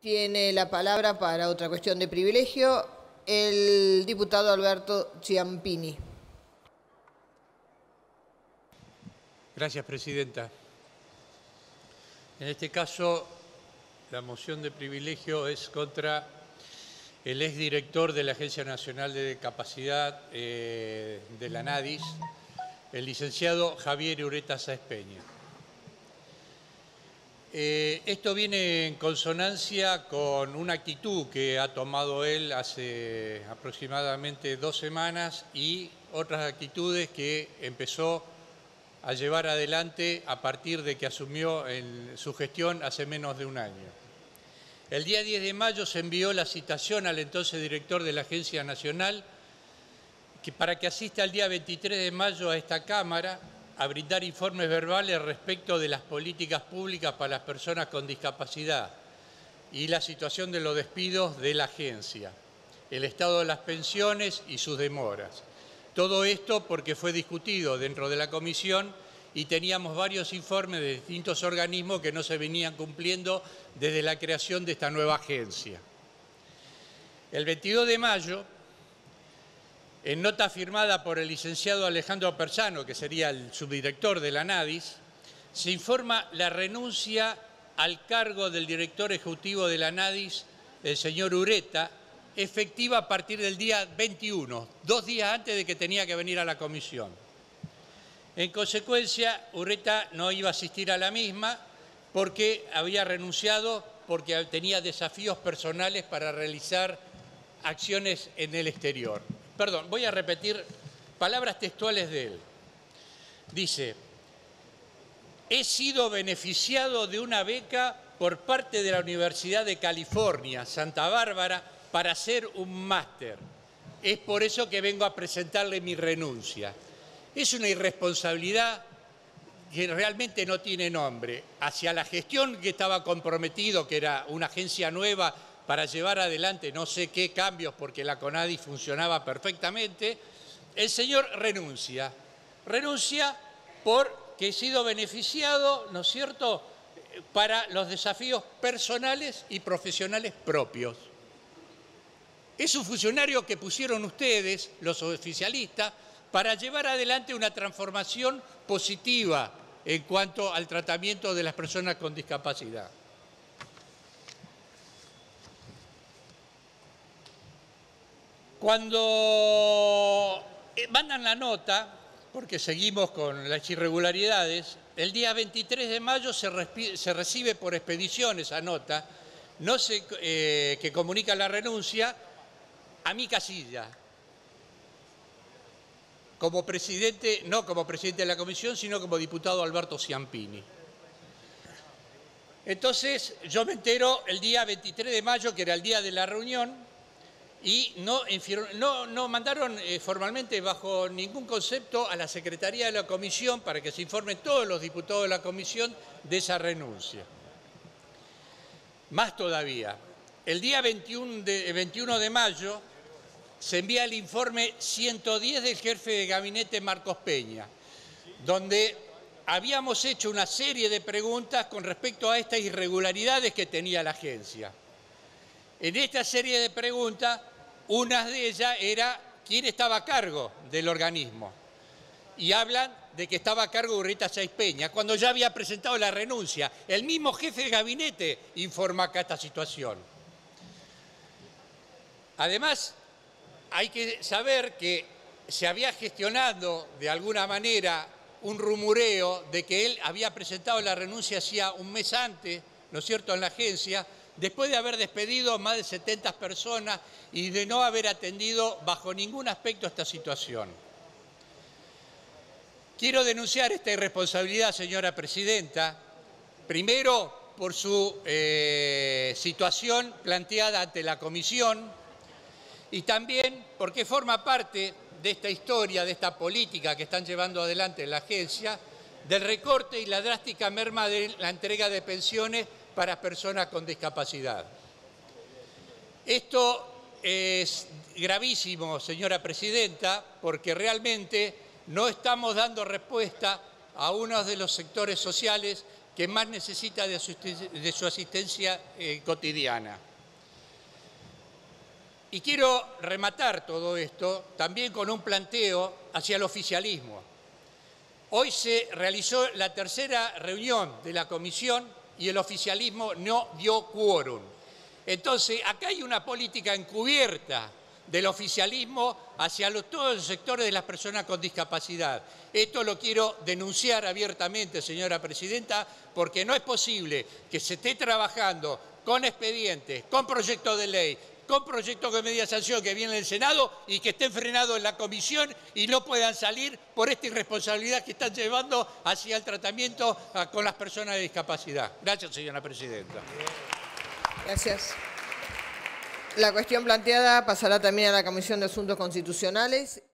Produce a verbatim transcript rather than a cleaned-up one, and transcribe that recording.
Tiene la palabra para otra cuestión de privilegio el diputado Alberto Ciampini. Gracias, presidenta. En este caso, la moción de privilegio es contra el exdirector de la Agencia Nacional de Discapacidad eh, de la ANADIS, el licenciado Javier Ureta Sáez Peña. Eh, esto viene en consonancia con una actitud que ha tomado él hace aproximadamente dos semanas y otras actitudes que empezó a llevar adelante a partir de que asumió en su gestión hace menos de un año. El día diez de mayo se envió la citación al entonces director de la Agencia Nacional que para que asista el día veintitrés de mayo a esta Cámara a brindar informes verbales respecto de las políticas públicas para las personas con discapacidad y la situación de los despidos de la agencia, el estado de las pensiones y sus demoras. Todo esto porque fue discutido dentro de la comisión y teníamos varios informes de distintos organismos que no se venían cumpliendo desde la creación de esta nueva agencia. El veintidós de mayo, en nota firmada por el licenciado Alejandro Persano, que sería el subdirector de la ANADIS, se informa la renuncia al cargo del director ejecutivo de la ANADIS, el señor Ureta, efectiva a partir del día veintiuno, dos días antes de que tenía que venir a la comisión. En consecuencia, Ureta no iba a asistir a la misma porque había renunciado, porque tenía desafíos personales para realizar acciones en el exterior. Perdón, voy a repetir palabras textuales de él. Dice, he sido beneficiado de una beca por parte de la Universidad de California, Santa Bárbara, para hacer un máster. Es por eso que vengo a presentarle mi renuncia. Es una irresponsabilidad que realmente no tiene nombre. Hacia la gestión que estaba comprometido, que era una agencia nueva para llevar adelante no sé qué cambios, porque la CONADIS funcionaba perfectamente, el señor renuncia. Renuncia porque he sido beneficiado, ¿no es cierto?, para los desafíos personales y profesionales propios. Es un funcionario que pusieron ustedes, los oficialistas, para llevar adelante una transformación positiva en cuanto al tratamiento de las personas con discapacidad. Cuando mandan la nota, porque seguimos con las irregularidades, el día veintitrés de mayo se, se recibe por expedición esa nota, no se, eh, que comunica la renuncia, a mi casilla, como presidente, no como presidente de la comisión, sino como diputado Alberto Ciampini. Entonces yo me entero el día veintitrés de mayo, que era el día de la reunión, y no, no, no mandaron eh, formalmente bajo ningún concepto a la Secretaría de la Comisión para que se informen todos los diputados de la Comisión de esa renuncia. Más todavía, el día veintiuno de mayo se envía el informe ciento diez del jefe de gabinete Marcos Peña, donde habíamos hecho una serie de preguntas con respecto a estas irregularidades que tenía la agencia. En esta serie de preguntas, una de ellas era quién estaba a cargo del organismo. Y hablan de que estaba a cargo Ureta Sáez Peña, cuando ya había presentado la renuncia. El mismo jefe de gabinete informa acá esta situación. Además, hay que saber que se había gestionado de alguna manera un rumoreo de que él había presentado la renuncia hacía un mes antes, ¿no es cierto?, en la agencia, después de haber despedido más de setenta personas y de no haber atendido bajo ningún aspecto esta situación. Quiero denunciar esta irresponsabilidad, señora presidenta, primero por su eh, situación planteada ante la comisión y también porque forma parte de esta historia, de esta política que están llevando adelante en la agencia, del recorte y la drástica merma de la entrega de pensiones para personas con discapacidad. Esto es gravísimo, señora presidenta, porque realmente no estamos dando respuesta a uno de los sectores sociales que más necesita de su, de su asistencia eh, cotidiana. Y quiero rematar todo esto también con un planteo hacia el oficialismo. Hoy se realizó la tercera reunión de la comisión y el oficialismo no dio quórum. Entonces, acá hay una política encubierta del oficialismo hacia los, todos los sectores de las personas con discapacidad. Esto lo quiero denunciar abiertamente, señora presidenta, porque no es posible que se esté trabajando con expedientes, con proyectos de ley, con proyectos de media sanción que vienen del Senado y que estén frenados en la comisión y no puedan salir por esta irresponsabilidad que están llevando hacia el tratamiento con las personas de discapacidad. Gracias, señora presidenta. Gracias. La cuestión planteada pasará también a la Comisión de Asuntos Constitucionales.